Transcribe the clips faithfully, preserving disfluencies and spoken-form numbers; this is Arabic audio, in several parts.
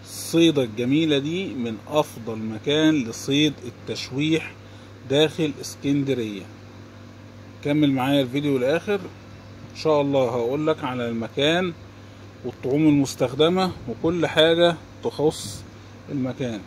الصيدة الجميلة دي من أفضل مكان لصيد التشويح داخل اسكندرية. كمل معايا الفيديو للآخر إن شاء الله. هقولك على المكان والطعوم المستخدمة وكل حاجة تخص المكان.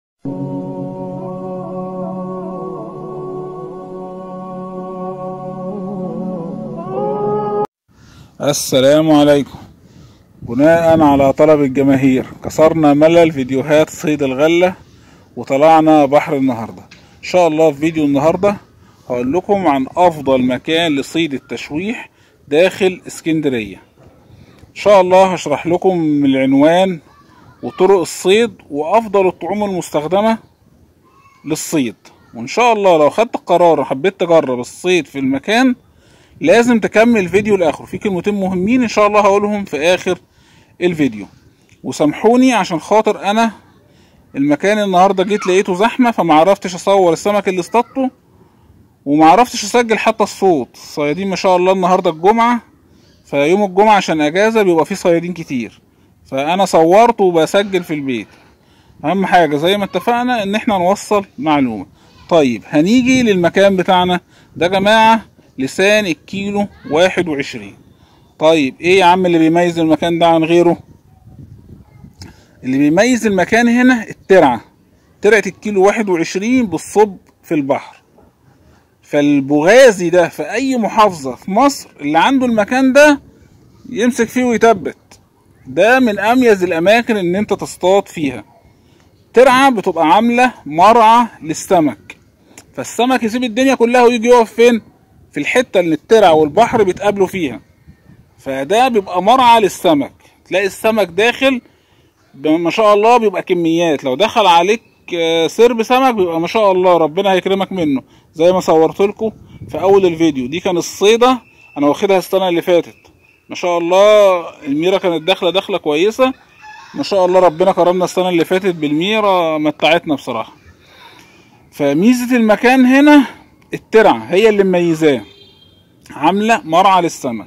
السلام عليكم. بناء على طلب الجماهير كسرنا ملل فيديوهات صيد الغلة وطلعنا بحر النهاردة. ان شاء الله في فيديو النهاردة هقول لكم عن افضل مكان لصيد التشويح داخل اسكندرية. ان شاء الله هشرح لكم العنوان وطرق الصيد وافضل الطعوم المستخدمة للصيد. وان شاء الله لو خدت قرار وحبيت تجرب الصيد في المكان لازم تكمل الفيديو لاخره. في كلمتين مهمين ان شاء الله هقولهم في اخر الفيديو. وسامحوني عشان خاطر انا المكان النهارده جيت لقيته زحمه فما عرفتش اصور السمك اللي اصطادته وما عرفتش اسجل حتى الصوت. الصيادين ما شاء الله النهارده الجمعه، فيوم الجمعه عشان اجازه بيبقى فيه صيادين كتير، فانا صورت وبسجل في البيت. اهم حاجه زي ما اتفقنا ان احنا نوصل معلومه. طيب هنيجي للمكان بتاعنا ده يا جماعه، لسان الكيلو واحد وعشرين. طيب ايه يا عم اللي بيميز المكان ده عن غيره؟ اللي بيميز المكان هنا الترعة. ترعة الكيلو واحد وعشرين بالصب في البحر. فالبغازي ده في اي محافظة في مصر اللي عنده المكان ده يمسك فيه ويتبت. ده من اميز الاماكن ان انت تصطاد فيها. ترعة بتبقى عاملة مرعى للسمك، فالسمك يسيب الدنيا كلها ويجي يقف فين؟ في الحتة اللي الترعة والبحر بيتقابلوا فيها. فده بيبقى مرعى للسمك. تلاقي السمك داخل ما شاء الله بيبقى كميات. لو دخل عليك سرب سمك بيبقى ما شاء الله ربنا هيكرمك منه، زي ما صورت لكم في اول الفيديو. دي كان الصيدة انا واخدها السنة اللي فاتت، ما شاء الله الميرة كانت داخلة داخلة كويسة ما شاء الله. ربنا كرمنا السنة اللي فاتت بالميرة، متعتنا بصراحة. فميزة المكان هنا الترعة هي اللي مميزاه، عاملة مرعى للسمك.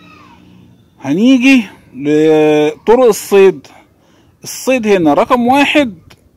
هنيجي لطرق الصيد. الصيد هنا رقم واحد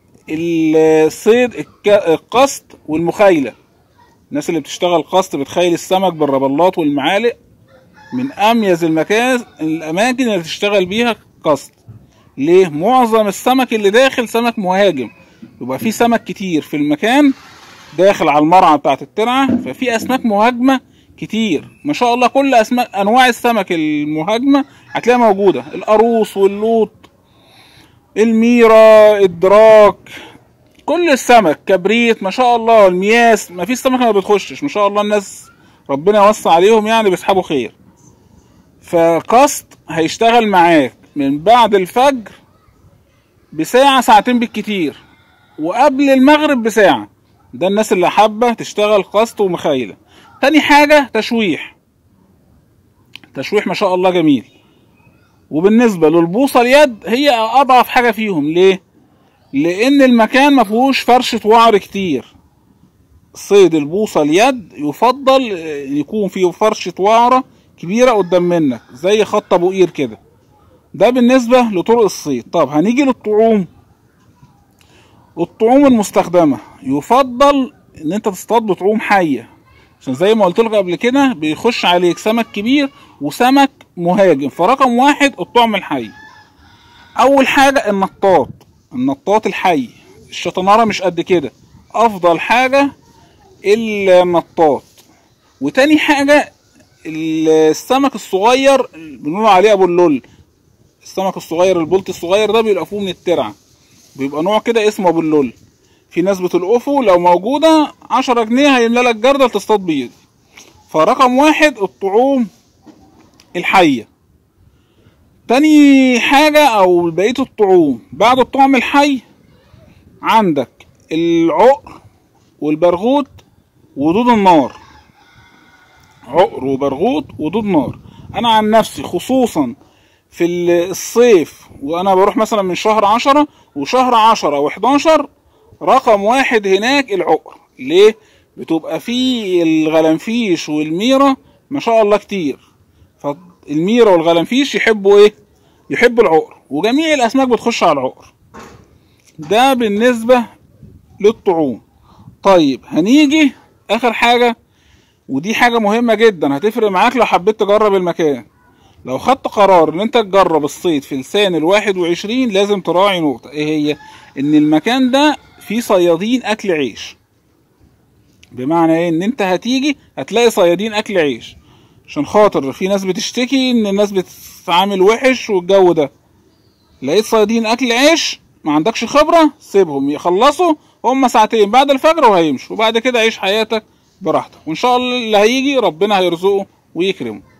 الصيد القصد والمخايلة. الناس اللي بتشتغل قصد بتخيل السمك بالربلات والمعالق، من اميز المكان الاماكن اللي بتشتغل بيها قصد. ليه؟ معظم السمك اللي داخل سمك مهاجم، يبقى في سمك كتير في المكان داخل على المرعى بتاعت الترعة، ففي اسماك مهاجمة كتير ما شاء الله. كل اسماك انواع السمك المهاجمة هتلاقيها موجودة، القاروص واللوط الميرة الدراك، كل السمك كبريت ما شاء الله، المياس، ما فيش سمكة ما بتخشش ما شاء الله. الناس ربنا يوسع عليهم يعني بيسحبوا خير. فقصد هيشتغل معاك من بعد الفجر بساعة ساعتين بالكتير، وقبل المغرب بساعة. ده الناس اللي حابة تشتغل قصد ومخايلة. تاني حاجة تشويح. تشويح ما شاء الله جميل. وبالنسبة للبوصة اليد هي اضعف حاجة فيهم. ليه؟ لان المكان ما فيهوش فرشة وعر كتير. صيد البوصة اليد يفضل يكون فيه فرشة وعرة كبيرة قدام منك زي خط ابو قير كده. ده بالنسبة لطرق الصيد. طب هنيجي للطعوم. الطعوم المستخدمة يفضل ان انت تصطاد بطعوم حية، عشان زي ما قلت لك قبل كده بيخش عليك سمك كبير وسمك مهاجم. فرقم واحد الطعم الحي. اول حاجة النطاط. النطاط الحي، الشطنارة مش قد كده. افضل حاجة النطاط. وتاني حاجة السمك الصغير بنقول عليه ابو اللول. السمك الصغير البلط الصغير ده بيلقفوه من الترعة، بيبقى نوع كده اسمه ابو اللول. في ناس بتلقفه لو موجودة عشرة جنيه هيملى لك جردل تصطاد بيه. فرقم واحد الطعوم الحية. تاني حاجة او بقية الطعوم بعد الطعم الحي عندك العقر والبرغوت ودود النار. عقر وبرغوت ودود نار. انا عن نفسي خصوصا في الصيف وانا بروح مثلا من شهر عشرة وشهر عشرة وحداشر، رقم واحد هناك العقر. ليه؟ بتبقى فيه الغلنفيش والميرة ما شاء الله كتير. فالميرة والغلنفيش يحبوا ايه؟ يحبوا العقر، وجميع الاسماك بتخش على العقر. ده بالنسبة للطعوم. طيب هنيجي اخر حاجة، ودي حاجة مهمة جدا هتفرق معاك لو حبيت تجرب المكان. لو خدت قرار ان انت تجرب الصيد في لسان الواحد وعشرين، لازم تراعي نقطة ايه هي؟ ان المكان ده فيه صيادين اكل عيش. بمعنى ايه؟ ان انت هتيجي هتلاقي صيادين اكل عيش، عشان خاطر في ناس بتشتكي ان الناس بتتعامل وحش والجو ده. لقيت صيادين اكل عيش ما عندكش خبرة، سيبهم يخلصوا هم ساعتين بعد الفجر وهيمشوا، وبعد كده عيش حياتك براحتك، وان شاء الله اللي هيجي ربنا هيرزقه ويكرمه.